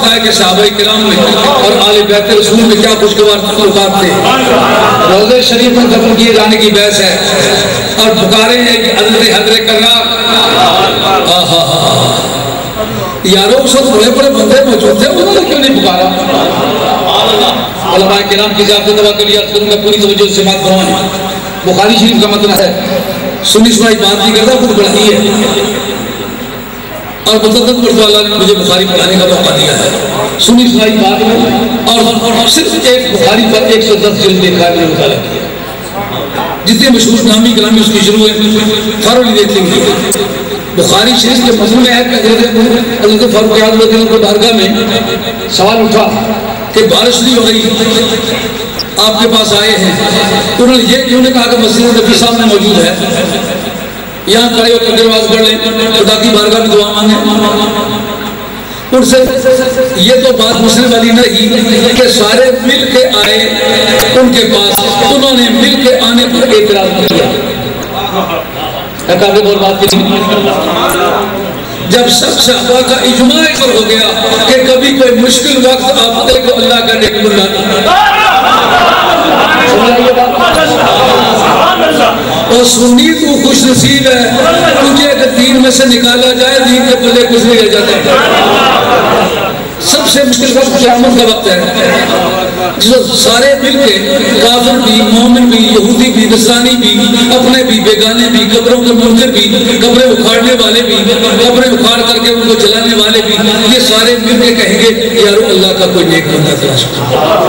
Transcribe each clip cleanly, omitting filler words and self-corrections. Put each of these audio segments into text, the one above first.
सकता है कि सहाबा किराम में और आले बैत रसूल में क्या खुशगवार ताल्लुकात थे। रोज़े शरीफ में दफन किए जाने की बहस है और पुकारे हैं कि हजरे हजरे करना। यारों उस वक्त बड़े बड़े बंदे मौजूद थे, उन्होंने क्यों नहीं पुकारा? उलमा किराम की जात दवा के लिए अर्ज करूंगा, पूरी तवज्जो से बात करवाएं। बुखारी शरीफ का मतलब है सुनी सुनाई बात नहीं करता, खुद बढ़ती है। और मुतअद्दिद मरतबा अल्लाह ने मुझे बुखारी पढ़ाने का मौका दिया है, सुनी सुनाई बात में। और सिर्फ एक बुखारी पर 110 जिल्द देखा है, मैंने मुताला किया। जितने मशहूर नामी कलामी उसकी शुरू है, फौरन देख लेंगे। बुखारी शरीफ के मजमून में है कि हज़रत फारूक आज़म की बारगाह में सवाल उठा कि बारिश नहीं हो रही, आपके पास आए हैं। तो उन्होंने ये क्यों नहीं कहा कि मस्जिद नबी सामने मौजूद है, यहाँ खड़े होकर नमाज पढ़ लें, खुदा की बारगाह में दुआ मांगे। उनसे ये तो बात पूछने वाली नहीं कि सारे मिल के आए उनके पास, उन्होंने मिल के आने पर एतराज किया। और बात की जब सब सहाबा का इजमा पर हो गया कि कभी कोई मुश्किल वक्त आपको अल्लाह का नेक बंदा, और सुन्नी तू खुश नसीब है, तुझे अगर दीन में से निकाला जाए दीन के पल्ले कुछ नहीं रह जाता। सबसे मुश्किल वक्त क़यामत का वक्त है, जो सारे मिलके काफिर भी, मोमिन भी, यहूदी भी, नसरानी भी, अपने भी, बेगाने भी, कब्रों के मुनकर भी, कब्रें उखाड़ने वाले भी, कब्रें उखाड़ करके उनको जलाने वाले भी, ये सारे मिलके कहेंगे यारो अल्लाह का कोई नेक बंदा तलाश करो।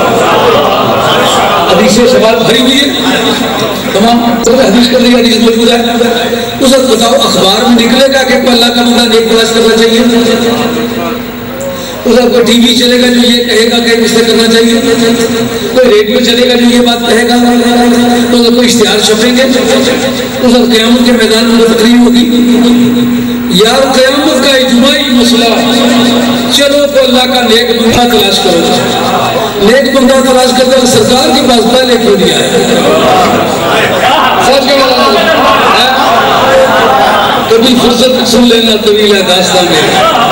हदीस से सवाल भरी हुई है, तमाम हदीस कर लिया, हदीस मौजूद है। उस वक्त बताओ अखबार में निकलेगा कि अल्लाह का बंदा नेक तलाश करना चाहिए? उधर कोई टीवी चलेगा जो ये कहेगा कि इसे करना चाहिए? कोई रेडियो चलेगा जो ये बात कहेगा? उधर कोई इश्तिहार छपेंगे? उधर क़यामत के मैदान में तकरीर होगी? यार क़यामत का इजमाई मसला, चलो तो अल्लाह का नेक बंदा तलाश करो। नेक बंदा तलाश करते हुए सरकार के पास पहले क्यों दिया है? कभी फुर्सत सुन लेना तवील है दास्तान में।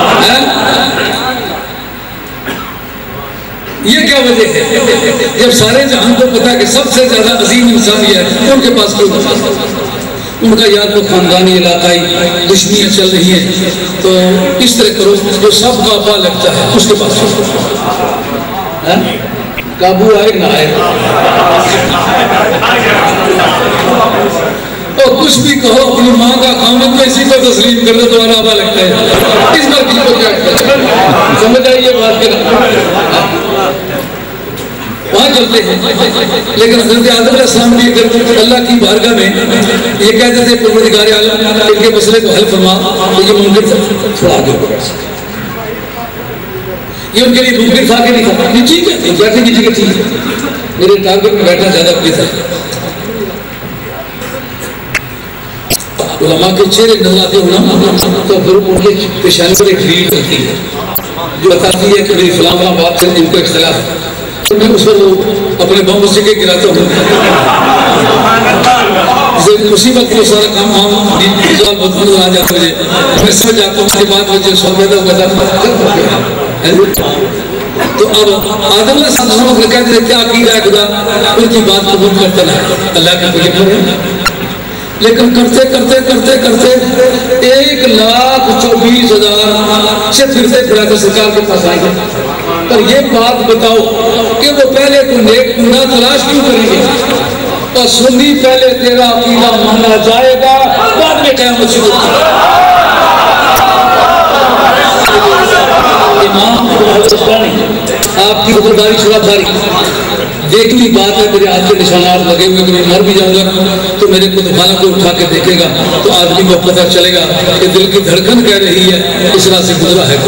ये क्या वजह है? जब सारे जहां को पता कि सबसे ज्यादा अजीम इंसान है, उनके पास क्यों? उनका यार तो खानदानी इलाकाई दुश्मनियां चल रही हैं, तो इस तरह करो जो सब काबा लगता है उसके पास काबू आए ना आए। तो कुछ भी कहो, अपनी माँ का खामन को इसी को तस्लीम कर दो, तुम्हारा आबा लगता है। इस बार किसी को क्या समझ आइए बात कर, वहां चलते हैं। लेकिन हज़रत आदम अलैहिस्सलाम भी अल्लाह की बारगाह में ये कहते थे परवरदिगार आलम इनके मसले को हल फरमा, तो ये मुमकिन थोड़ा आगे बढ़ सकता, ये उनके लिए मुमकिन था कि नहीं था? ठीक है, बैठे की जगह ठीक है, मेरे टारगेट में बैठना ज्यादा बेहतर है। उलमा के चेहरे नजर आते हो ना, तो फिर उनके पेशानी पर एक रील होती है जो बताती है कि मेरी फलां बात से इनको इख्तिलाफ है, तो मैं उस पर अपने बम से के गिराता हूँ। मुसीबत को सारा काम आ जाता मुझे, मैं समझ जाता हूँ। उसके बाद मुझे सौदा तो अब आदम कहते हैं क्या अकीदा है खुदा, उनकी बात कबूल करता ना अल्लाह के बगैर है। लेकिन करते करते करते करते 1,24,000 से फिरते फिराते सरकार के पास आएंगे। पर ये बात बताओ कि वो पहले को नेक बंदा तलाश क्यों करेंगे? और सुन्नी पहले तेरा अकीदा माना जाएगा, बाद में क़यामत शुरू होगी। आपकी वफादारी शुराबारी देखनी बात है। मेरे हाथ के निशानात लगे हुए, मैं मर भी जाऊंगा तो मेरे खुदखाना को उठा के देखेगा तो आदमी को पता चलेगा कि दिल की धड़कन कह रही है इस तरह से गुजरा है।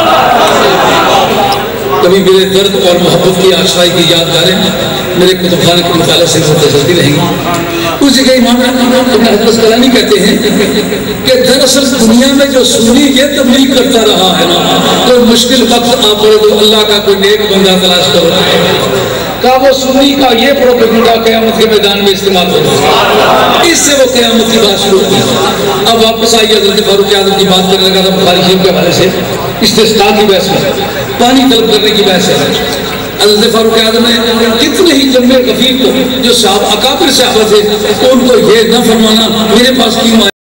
कभी मेरे दर्द और मोहब्बत की आशाई की याद करें, मेरे कुतुबखाने के मुताले से चलती रहेंगी। उस जगह इमाम हज़रत कलानी कहते हैं कि दरअसल दुनिया में जो सुन्नी ये तबलीग करता रहा है ना, तो मुश्किल वक्त आप पड़े तो अल्लाह का कोई नेक बंदा तलाश करो। का वो सुन्नी का ये प्रोपेगेंडा क़यामत के मैदान में इस्तेमाल होगा। इससे वो क़यामत की बात शुरू की। अब वापस आइए हज़रत फारूक आज़म की बात करने लगा था बुखारी शरीफ के हवाले से, इस्तिस्क़ा की बहस में, पानी तलब करने की बहस है। हज़रत फारूक आज़म ने कितने ही जम्मे गफीर को जो साहब अकाबिर सहाबा थे, उनको ये न फरमाना मेरे पास क्यों